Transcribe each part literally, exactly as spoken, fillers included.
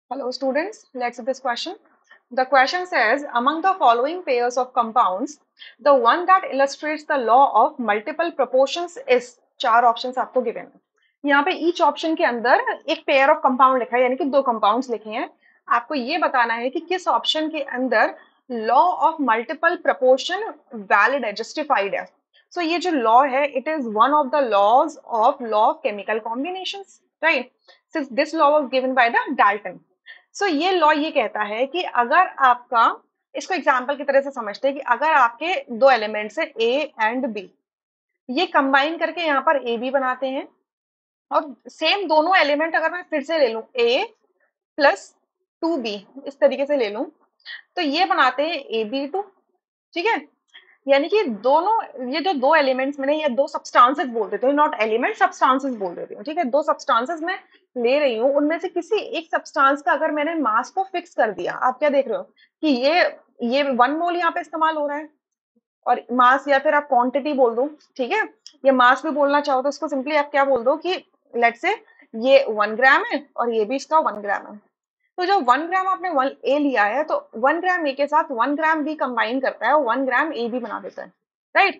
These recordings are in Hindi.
Hello students, let's see this question. The question says, among the following pairs of compounds, the one that illustrates the law of multiple proportions is, चार options आपको given है. यहाँ पे each option के अंदर एक pair of compound लिखा है, यानी कि दो compounds लिखे हैं. आपको ये बताना है कि किस option के अंदर law of multiple proportion valid है, justified है. So ये जो law है, it is one of the laws of law of chemical combinations, right? Since this law was given by the Dalton. So so, ये लॉ ये कहता है कि अगर आपका, इसको एग्जाम्पल की तरह से समझते हैं कि अगर आपके दो एलिमेंट्स है ए एंड बी, ये कंबाइन करके यहाँ पर ए बी बनाते हैं, और सेम दोनों एलिमेंट अगर मैं फिर से ले लूं ए प्लस टू बी, इस तरीके से ले लूं, तो ये बनाते हैं ए बी टू. ठीक है, यानी कि दोनों, ये जो दो एलिमेंट्स मैंने, ये दो सब्सटेंसेस बोल देते हैं, नॉट एलिमेंट, सब्सटेंसेस बोल देती हूँ. ठीक है, दो सब्सटेंसेस में ले रही हूँ, उनमें से किसी एक सब्सटेंस का अगर मैंने मास को फिक्स कर दिया, आप क्या देख रहे हो कि ये ये वन मोल यहाँ पे इस्तेमाल हो रहा है, और मास या फिर आप क्वांटिटी बोल दो. ठीक है, ये मास भी बोलना चाहो तो उसको सिंपली आप क्या बोल दो कि लेट से ये वन ग्राम है और ये भी इसका वन ग्राम है. तो जब वन ग्राम आपने वन ए लिया है, तो वन ग्राम ए के साथ वन ग्राम बी कंबाइन करता है और वन ग्राम ए बी बना देता है, राइट.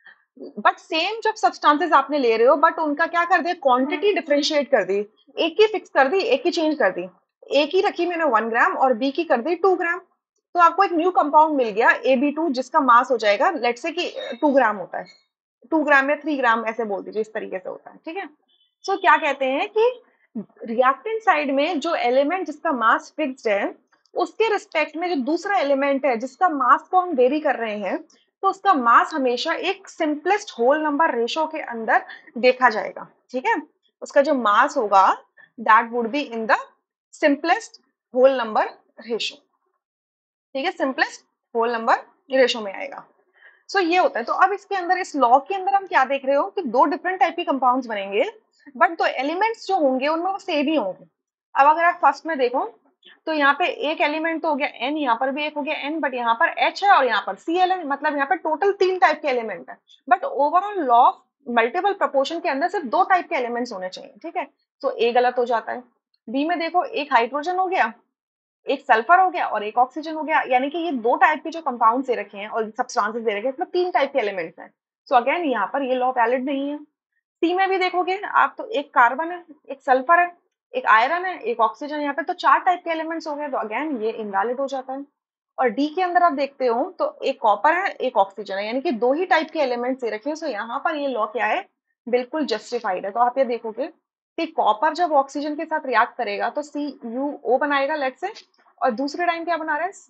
बट सेम जब सब्सटेंसेस आपने ले रहे हो, बट उनका क्या कर दिया, क्वांटिटी डिफरेंशिएट कर दी, एक की फिक्स कर दी, एक की चेंज कर दी. ए की रखी मैंने वन ग्राम और बी की कर दी टू ग्राम. तो आपको एक न्यू कंपाउंड मिल गया ए बी टू, जिसका मास हो जाएगा लेट से कि टू ग्राम होता है, टू ग्राम या थ्री ग्राम ऐसे बोल दीजिए, इस तरीके से होता है. ठीक है, सो so, क्या कहते हैं कि रिएक्टेंट साइड में जो एलिमेंट जिसका मास फिक्स्ड है, उसके रिस्पेक्ट में जो दूसरा एलिमेंट है जिसका मास को हम वेरी कर रहे हैं, तो उसका मास हमेशा एक सिंपलेस्ट होल नंबर रेशो के अंदर देखा जाएगा. ठीक है, उसका जो मास होगा that would be in the simplest whole number ratio. ठीक है, सिंपलेस्ट होल नंबर रेशो में आएगा. सो so, ये होता है. तो अब इसके अंदर, इस लॉ के अंदर हम क्या देख रहे हो कि दो डिफरेंट टाइप के कंपाउंड्स बनेंगे, बट दो एलिमेंट्स जो होंगे उनमें वो सेम ही होंगे. अब अगर आप फर्स्ट में देखो तो यहाँ पे एक एलिमेंट तो हो गया एन, यहाँ पर भी एक हो गया एन, बट यहाँ पर एच है और यहाँ पर सी एल है, मतलब यहाँ पे टोटल तीन टाइप के एलिमेंट है. But overall law of multiple proportion के अंदर सिर्फ दो टाइप के एलिमेंट्स होने चाहिए. ठीक है, तो ए गलत हो जाता है. बी में देखो, एक हाइड्रोजन हो गया, एक सल्फर हो गया और एक ऑक्सीजन हो गया, यानी कि ये दो टाइप के जो कंपाउंड दे रखे हैं और सब्सटेंसेस दे रखे हैं, इसमें तीन टाइप के एलिमेंट्स हैं. सो अगेन यहाँ पर ये लॉ वैलिड नहीं है. सी में भी देखोगे आप तो एक कार्बन है, एक सल्फर है, एक आयरन है, एक ऑक्सीजन, यहाँ पे तो चार टाइप के एलिमेंट्स हो गए, तो अगेन ये इनवैलिड हो जाता है. और डी के अंदर आप देखते हो तो एक कॉपर है, एक ऑक्सीजन है, यानी कि दो ही टाइप के एलिमेंट्स दे रखे हैं. सो यहाँ पर ये लॉ क्या है, बिल्कुल जस्टिफाइड है. तो आप ये देखोगे कि कॉपर जब ऑक्सीजन के साथ रिएक्ट करेगा तो सी यू ओ बनाएगा लेट से, और दूसरे टाइम क्या बना रहा है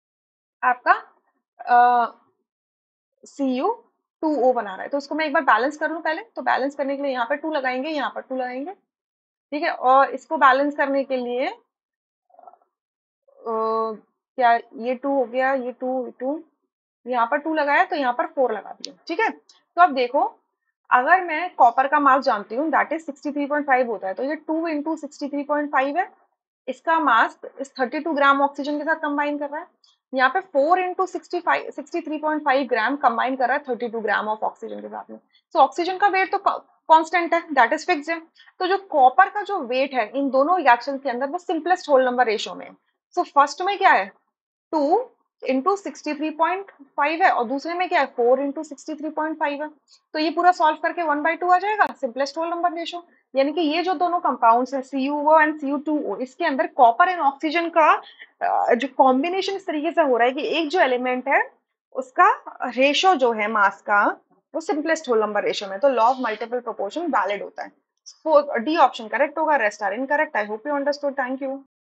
आपका सी यू टू ओ बना रहा है. तो उसको मैं एक बार बैलेंस कर लूं पहले. तो बैलेंस करने के लिए यहाँ पर टू लगाएंगे, यहाँ पर टू लगाएंगे. ठीक है, और इसको बैलेंस करने के लिए अ, क्या, ये टू हो गया, ये टू, ये टू, यहाँ पर टू लगाया तो यहाँ पर फोर लगा दिया. ठीक है, तो अब देखो, अगर मैं कॉपर का मास जानती हूँ that is sixty three point five होता है, तो ये two into sixty three point five है. इसका मास इस थर्टी टू ग्राम ऑक्सीजन के साथ कंबाइन कर रहा है. यहाँ पे four into sixty five sixty three point five gram combine कर रहा है thirty two gram of oxygen के साथ में. तो ऑक्सीजन का वेट तो कांस्टेंट है, दैट इज फिक्स्ड है. तो जो कॉपर का जो वेट है इन दोनों रिएक्शन के अंदर वो सिंपलेस्ट होल नंबर रेशियो में है. सो फर्स्ट में क्या है, two into sixty three point five है, और दूसरे में क्या है, four into sixty three point five है. तो ये पूरा सॉल्व करके वन बाई टू आ जाएगा, सिंपलेस्ट होल नंबर रेशियो. यानी कि ये जो दोनों कंपाउंड्स है C U O and C U two O, इसके अंदर कॉपर एंड ऑक्सीजन का अ, जो कॉम्बिनेशन इस तरीके से हो रहा है कि एक जो एलिमेंट है उसका रेशियो जो है मास का, वो सिंपलेस्ट होल नंबर रेशियो में. तो law of multiple proportion valid होता है. डी ऑप्शन करेक्ट होगा, rest are incorrect. I hope you understood. Thank you.